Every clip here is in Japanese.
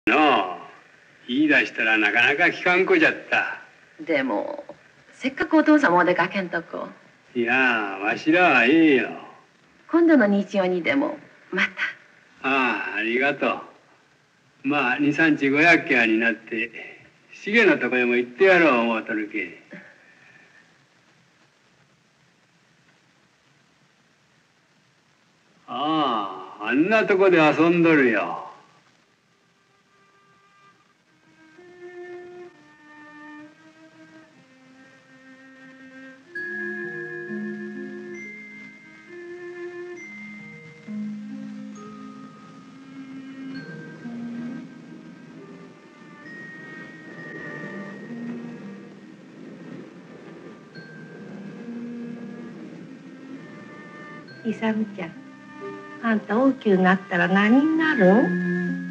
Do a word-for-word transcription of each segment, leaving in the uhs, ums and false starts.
の言い出したらなかなか聞かん子じゃった。 でもせっかくお父さんもお出かけんとこ。 いやわしらはええよ。 今度の日曜にでもまた。ああありがとう。まあ二三日ご百家になって重のとこへも行ってやろう思うとるけ。あああんなとこで遊んどるよ。 イサムちゃん、あんた大きゅうなったら何になるん？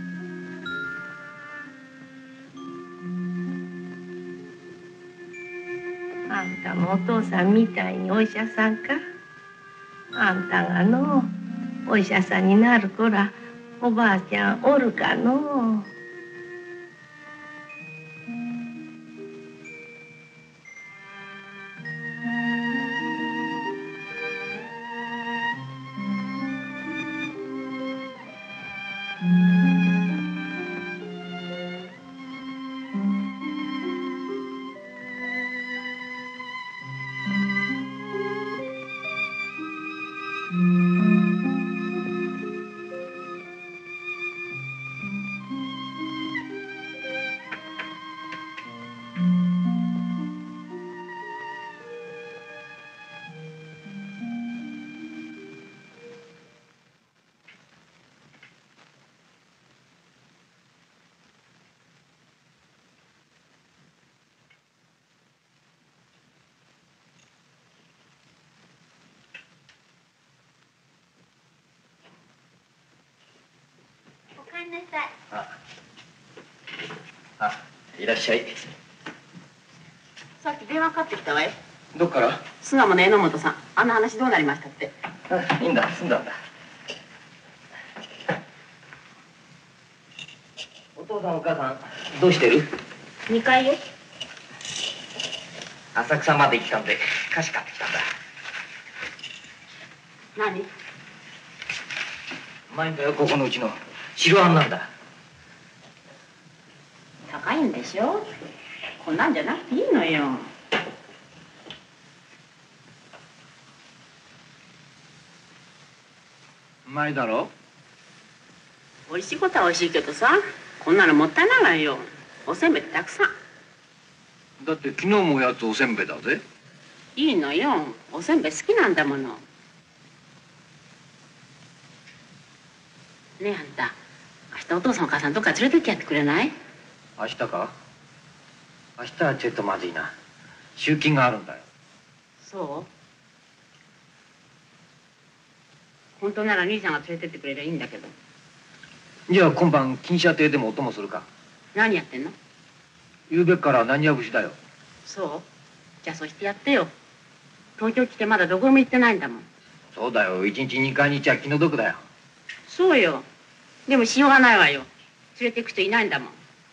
あんたもお父さんみたいにお医者さんか？あんたがのお医者さんになるこらおばあちゃんおるかの？ ああ、いらっしゃい。 さっき電話かかってきたわよ。 どっから？ 巣鴨の榎本さん。あの話どうなりましたって。 あ、いいんだ、済んだんだ。お父さんお母さんどうしてる？ にかいよ。 浅草まで行ったんで菓子買ってきたんだ。 何？ うまいんだよ、ここのうちの白あんなんだ。 高いんでしょ？こんなんじゃなくていいのよ。 うまいだろ？ 美味しいことは美味しいけどさ、こんなのもったいないわよ。おせんべいってたくさん。 だって昨日もおやつおせんべいだぜ。 いいのよ。おせんべい好きなんだもの。ねえあんた、明日お父さんお母さんどっか連れてってやってくれない？ 明日か？明日はちょっとまずいな。集金があるんだよ。 そう？本当なら兄さんが連れてってくれりゃいいんだけど。 じゃあ今晩金車亭でもお供するか。 何やってんの？ ゆうべから何や節だよ。 そう？じゃあそうしてやってよ。東京来てまだどこも行ってないんだもん。 そうだよ、一日二回日は気の毒だよ。 そうよ。でもしようがないわよ。連れて行く人いないんだもん。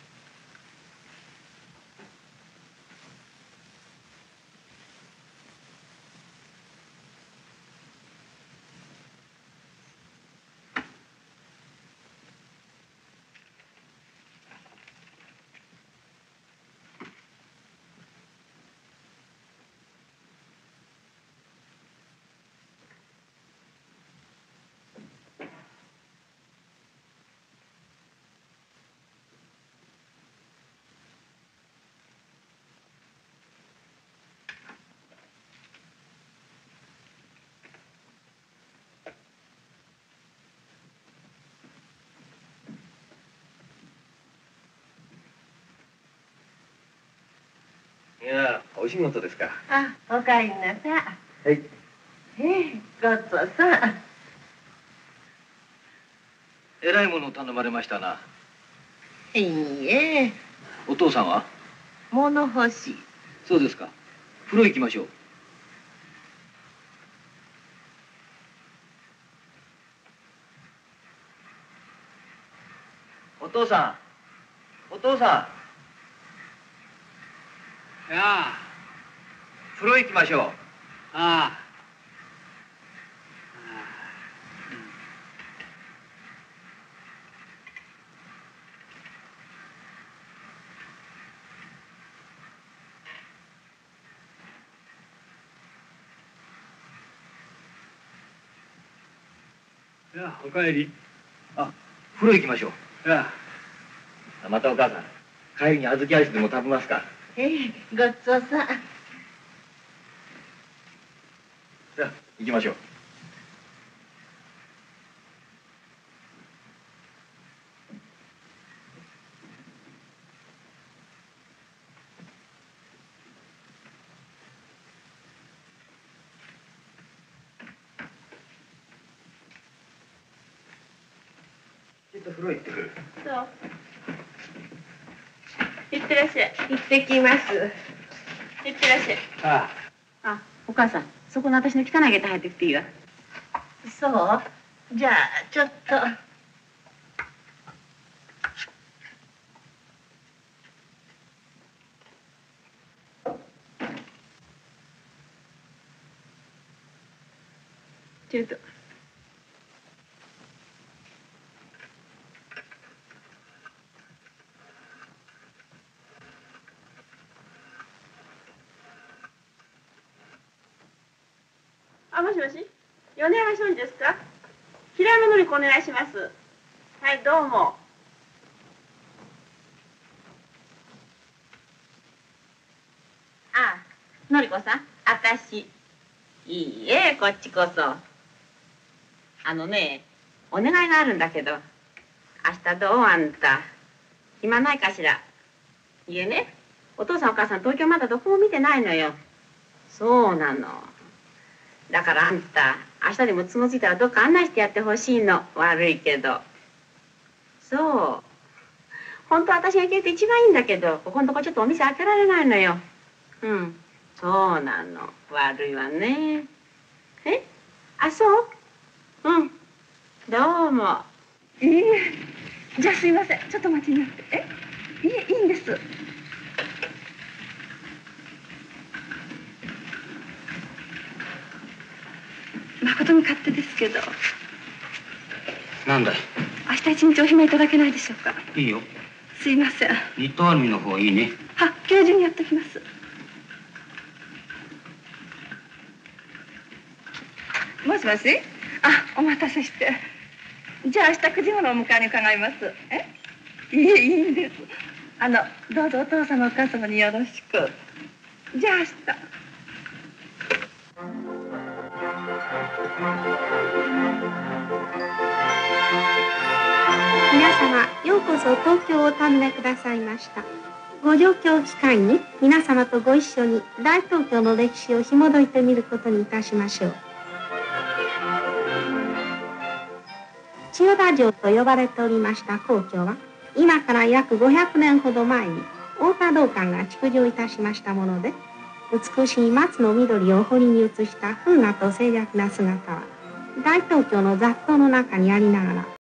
いや、お仕事ですか。 あ、おかえりなさい。 はい。 ええ、ごちそうさん。 えらいものを頼まれましたな。 いいえ。 お父さんは？ 物欲しい。 そうですか。風呂行きましょう。お父さん。 お父さん。やあ。 風呂行きましょう。 ああ。やあ、おかえり。 あ、風呂行きましょう。 やあ。またお母さん、帰りに小豆アイスでも食べますか。 ええ、ごちそうさん。 じゃあ行きましょう。ちょっと風呂行ってくる。 そう。行ってらっしゃい。 行ってきます。 行ってらっしゃい。 ああ。 あ、お母さん、そこの私の汚い下駄入ってきていいわ。 そうじゃあちょっと。 ちょっと。 あ、もしもし、米山商人ですか。平山のり子お願いします。はい、どうも。あ、のり子さん、あたし。いいえ、こっちこそ。あのね、お願いがあるんだけど、明日どうあんた。暇ないかしら。いいえね、お父さんお母さん東京まだどこも見てないのよ。そうなの。だからあんた、明日でも都合ついたらどっか案内してやってほしいの。悪いけど。そう。本当は私が行けると一番いいんだけど、ここのとこちょっとお店開けられないのよ。うん。そうなの。悪いわね。え？あ、そう？うん。どうも。 いいえ。じゃあすいません。ちょっと待ちになって。え？いえ、いいんです。誠に勝手ですけど。 なんだい。 明日一日お暇いただけないでしょうか。 いいよ。 すいません。 ニットアルミの方いいね。 は、今日中にやってきます。もしもし。あ、お待たせして。じゃあ明日くじ頃お迎えに伺います。え？いえ、いいんです。あの、どうぞお父様お母様によろしく。じゃあ明日。 皆様、ようこそ東京をお訪ねくださいました。ご上京機会に皆様とご一緒に大東京の歴史を紐解いてみることにいたしましょう。千代田城と呼ばれておりました皇居は、今から約ごひゃくねんほど前に太田道灌が築城いたしましたもので、美しい松の緑を堀に映した風雅と静寂な姿は、大東京の雑踏の中にありながら、